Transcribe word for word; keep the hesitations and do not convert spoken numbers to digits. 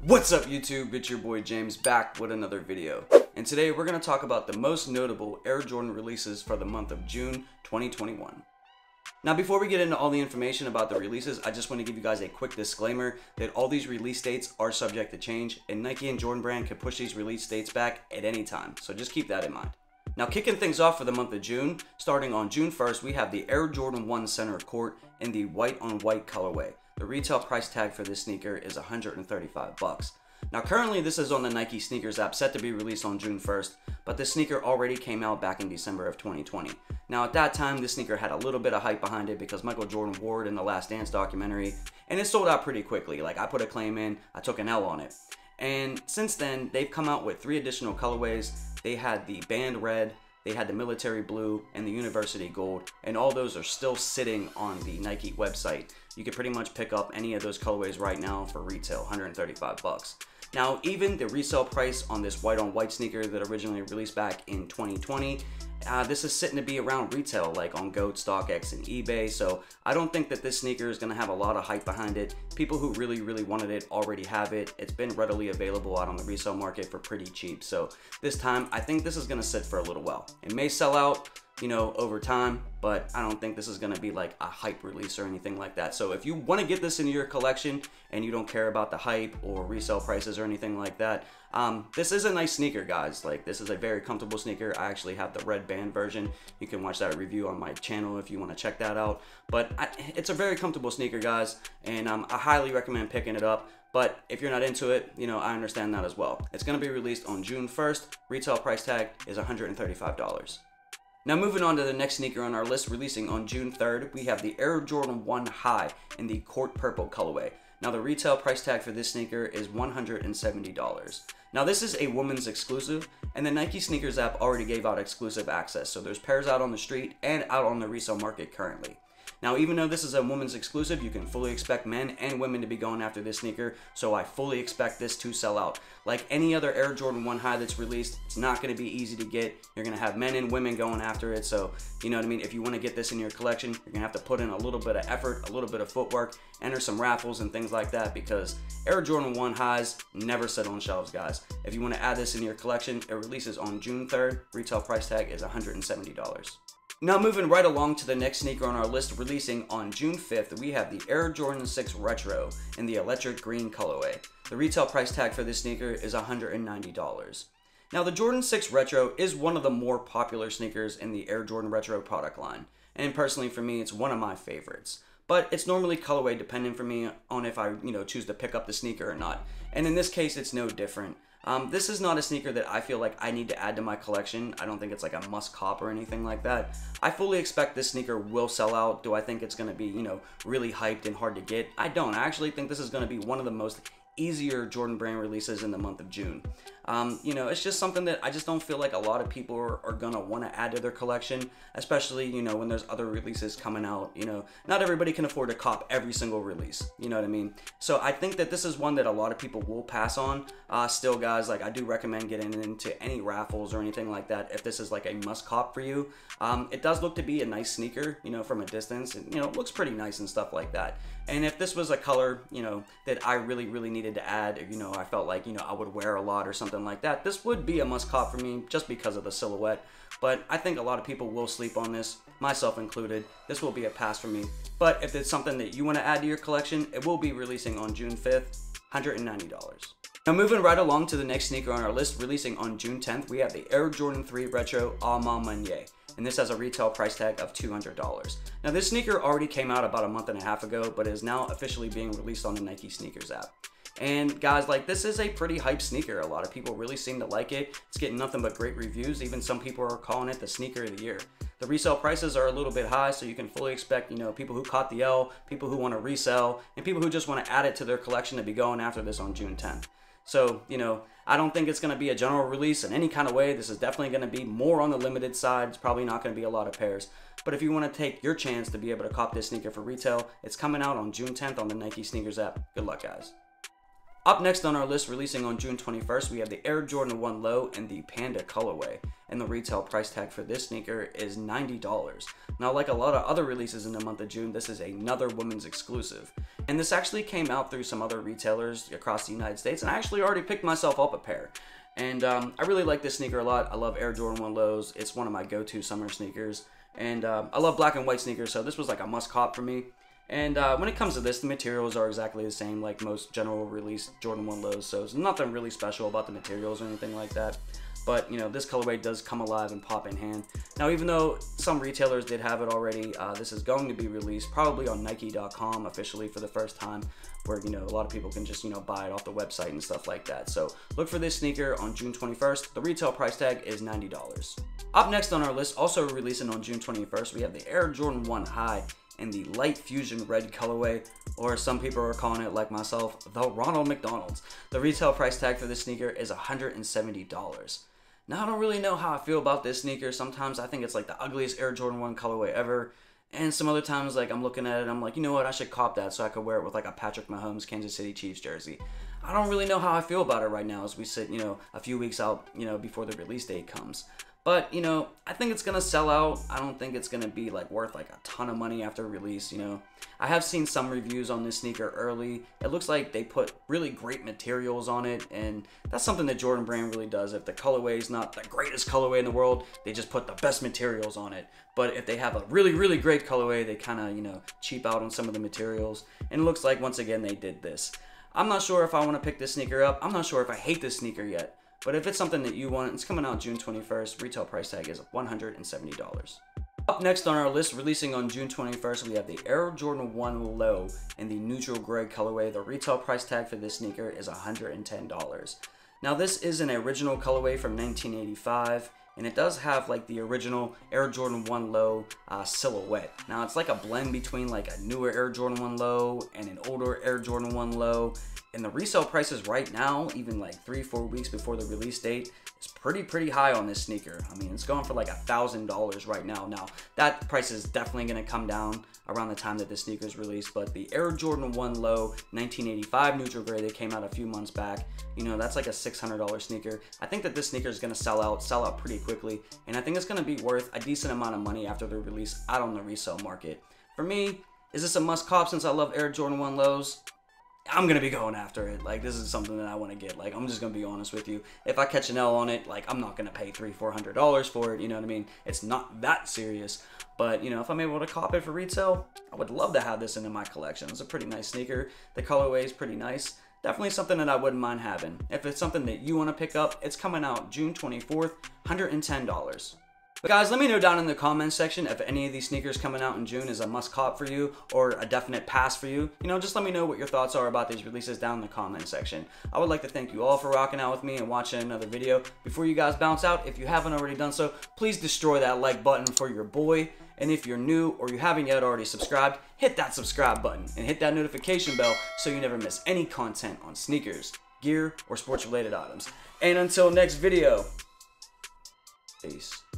What's up YouTube, it's your boy James back with another video. And today we're going to talk about the most notable Air Jordan releases for the month of June twenty twenty-one. Now before we get into all the information about the releases, I just want to give you guys a quick disclaimer that all these release dates are subject to change and Nike and Jordan Brand can push these release dates back at any time, so just keep that in mind. Now kicking things off for the month of June, starting on June first, we have the Air Jordan one Center Court in the white on white colorway. The retail price tag for this sneaker is one hundred thirty-five bucks. Now currently this is on the Nike Sneakers app, set to be released on June first, but this sneaker already came out back in December of twenty twenty. Now at that time, this sneaker had a little bit of hype behind it because Michael Jordan wore it in the Last Dance documentary, and it sold out pretty quickly. Like, I put a claim in, I took an L on it. And since then, they've come out with three additional colorways. They had the band red, they had the military blue, and the university gold, and all those are still sitting on the Nike website. You can pretty much pick up any of those colorways right now for retail, one hundred thirty-five bucks. Now, even the resale price on this white on white sneaker that originally released back in twenty twenty, uh, this is sitting to be around retail, like on GOAT, StockX, and eBay. So I don't think that this sneaker is gonna have a lot of hype behind it. People who really, really wanted it already have it. It's been readily available out on the resale market for pretty cheap. So this time, I think this is gonna sit for a little while. It may sell out, you know, over time, but I don't think this is gonna be like a hype release or anything like that. So if you wanna get this into your collection and you don't care about the hype or resale prices or anything like that, um, this is a nice sneaker, guys. Like, this is a very comfortable sneaker. I actually have the red band version. You can watch that review on my channel if you wanna check that out. But I, it's a very comfortable sneaker, guys, and um, I highly recommend picking it up. But if you're not into it, you know, I understand that as well. It's gonna be released on June first. Retail price tag is one hundred thirty-five dollars. Now moving on to the next sneaker on our list, releasing on June third, we have the Air Jordan one High in the Court Purple colorway. Now the retail price tag for this sneaker is one hundred seventy dollars. Now this is a women's exclusive, and the Nike Sneakers app already gave out exclusive access, so there's pairs out on the street and out on the resale market currently. Now, even though this is a women's exclusive, you can fully expect men and women to be going after this sneaker, so I fully expect this to sell out. Like any other Air Jordan one High that's released, it's not going to be easy to get. You're going to have men and women going after it, so, you know what I mean? If you want to get this in your collection, you're going to have to put in a little bit of effort, a little bit of footwork, enter some raffles and things like that, because Air Jordan one Highs never sit on shelves, guys. If you want to add this in your collection, it releases on June third. Retail price tag is one hundred seventy dollars. Now moving right along to the next sneaker on our list, releasing on June fifth, we have the Air Jordan six Retro in the electric green colorway. The retail price tag for this sneaker is one hundred ninety dollars. Now the Jordan six Retro is one of the more popular sneakers in the Air Jordan Retro product line, and personally for me it's one of my favorites. But it's normally colorway dependent for me on if I, you know, choose to pick up the sneaker or not. And in this case it's no different. Um, this is not a sneaker that I feel like I need to add to my collection. I don't think it's like a must cop or anything like that. I fully expect this sneaker will sell out. Do I think it's going to be, you know, really hyped and hard to get? I don't. I actually think this is going to be one of the most easier Jordan Brand releases in the month of June. Um, you know, it's just something that I just don't feel like a lot of people are, are gonna want to add to their collection, especially, you know, when there's other releases coming out. You know, not everybody can afford to cop every single release, you know what I mean? So I think that this is one that a lot of people will pass on. Uh, still, guys, like, I do recommend getting into any raffles or anything like that if this is like a must cop for you. Um, it does look to be a nice sneaker, you know, from a distance, and, you know, it looks pretty nice and stuff like that. And if this was a color, you know, that I really, really needed to add, or, you know, I felt like, you know, I would wear a lot or something like that, this would be a must cop for me just because of the silhouette. But I think a lot of people will sleep on this, myself included. This will be a pass for me. But if it's something that you want to add to your collection, it will be releasing on June fifth, one hundred ninety dollars. Now moving right along to the next sneaker on our list, releasing on June tenth, we have the Air Jordan three Retro Allemand Meunier, and this has a retail price tag of two hundred dollars. Now this sneaker already came out about a month and a half ago, but is now officially being released on the Nike Sneakers app. And guys, like, this is a pretty hype sneaker. A lot of people really seem to like it. It's getting nothing but great reviews. Even some people are calling it the sneaker of the year. The resale prices are a little bit high, so you can fully expect, you know, people who caught the L, people who want to resell, and people who just want to add it to their collection to be going after this on June tenth. So, you know, I don't think it's going to be a general release in any kind of way. This is definitely going to be more on the limited side. It's probably not going to be a lot of pairs. But if you want to take your chance to be able to cop this sneaker for retail, it's coming out on June tenth on the Nike Sneakers app. Good luck, guys. Up next on our list, releasing on June twenty-first, we have the Air Jordan one Low in the Panda colorway, and the retail price tag for this sneaker is ninety dollars. Now, like a lot of other releases in the month of June, this is another women's exclusive, and this actually came out through some other retailers across the United States, and I actually already picked myself up a pair. And um, I really like this sneaker a lot. I love Air Jordan one Lows. It's one of my go-to summer sneakers, and uh, I love black and white sneakers, so this was like a must-cop for me. And uh, when it comes to this, the materials are exactly the same like most general release Jordan one Lows, so there's nothing really special about the materials or anything like that. But, you know, this colorway does come alive and pop in hand. Now, even though some retailers did have it already, uh, this is going to be released probably on Nike dot com officially for the first time, where, you know, a lot of people can just, you know, buy it off the website and stuff like that. So look for this sneaker on June twenty-first. The retail price tag is ninety dollars. Up next on our list, also releasing on June twenty-first, we have the Air Jordan one High in the light fusion red colorway, or some people are calling it, like myself, the Ronald McDonald's. The retail price tag for this sneaker is one hundred seventy dollars. Now, I don't really know how I feel about this sneaker. Sometimes I think it's like the ugliest Air Jordan one colorway ever, and some other times, like, I'm looking at it, I'm like, you know what, I should cop that so I could wear it with like a Patrick Mahomes Kansas City Chiefs jersey. I don't really know how I feel about it right now as we sit, you know, a few weeks out, you know, before the release date comes. But, you know, I think it's going to sell out. I don't think it's going to be, like, worth, like, a ton of money after release, you know. I have seen some reviews on this sneaker early. It looks like they put really great materials on it, and that's something that Jordan Brand really does. If the colorway is not the greatest colorway in the world, they just put the best materials on it. But if they have a really, really great colorway, they kind of, you know, cheap out on some of the materials. And it looks like, once again, they did this. I'm not sure if I want to pick this sneaker up. I'm not sure if I hate this sneaker yet. But if it's something that you want, it's coming out June twenty-first. Retail price tag is one hundred seventy dollars. Up next on our list, releasing on June twenty-first, we have the Air Jordan one Low in the neutral gray colorway. The retail price tag for this sneaker is one hundred ten dollars. Now, this is an original colorway from nineteen eighty-five, and it does have like the original Air Jordan one Low uh, silhouette. Now, it's like a blend between like a newer Air Jordan one Low and an older Air Jordan one Low. And the resale prices right now, even like three, four weeks before the release date, is pretty, pretty high on this sneaker. I mean, it's going for like a thousand dollars right now. Now, that price is definitely going to come down around the time that this sneaker is released. But the Air Jordan one Low nineteen eighty-five neutral gray that came out a few months back, you know, that's like a six hundred dollar sneaker. I think that this sneaker is going to sell out, sell out pretty quickly. And I think it's going to be worth a decent amount of money after the release out on the resale market. For me, is this a must cop since I love Air Jordan one Lows? I'm going to be going after it. Like, this is something that I want to get. Like, I'm just going to be honest with you. If I catch an L on it, like, I'm not going to pay three, four hundred dollars for it. You know what I mean? It's not that serious. But, you know, if I'm able to cop it for retail, I would love to have this in my collection. It's a pretty nice sneaker. The colorway is pretty nice. Definitely something that I wouldn't mind having. If it's something that you want to pick up, it's coming out June twenty-fourth, one hundred ten dollars. But guys, let me know down in the comments section if any of these sneakers coming out in June is a must cop for you or a definite pass for you. You know, just let me know what your thoughts are about these releases down in the comment section. I would like to thank you all for rocking out with me and watching another video. Before you guys bounce out, if you haven't already done so, please destroy that like button for your boy. And if you're new or you haven't yet already subscribed, hit that subscribe button and hit that notification bell so you never miss any content on sneakers, gear, or sports related items. And until next video, peace.